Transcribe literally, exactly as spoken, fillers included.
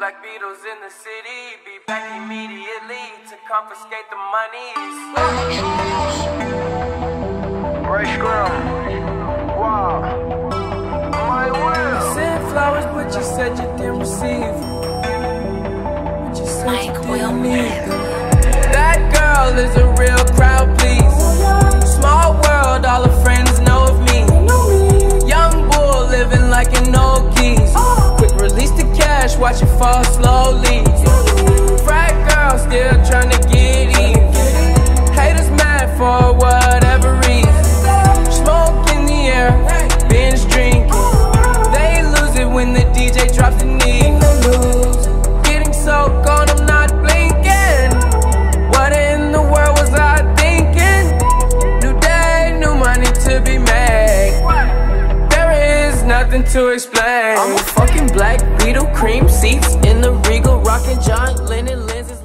Black Beatles in the city, be back immediately to confiscate the monies. Ray Scrum, wow, my will. I sent flowers, but you said you didn't receive. But you said Mike you Will didn't need them. That girl is a real crowd, please. Small world, all her friends know of me. Young bull living like an old geese. Quick release the cash, watch it fall slowly. Frat girl still trying to get in. Haters mad for whatever reason. Smoke in the air, binge drinking. They lose it when the D J drops the knee. Getting so gone, I'm not blinking. What in the world was I thinking? New day, new money to be made. There is nothing to explain. I'm a fucking Black Beetle, cream seats in the Regal, rockin' giant linen lenses.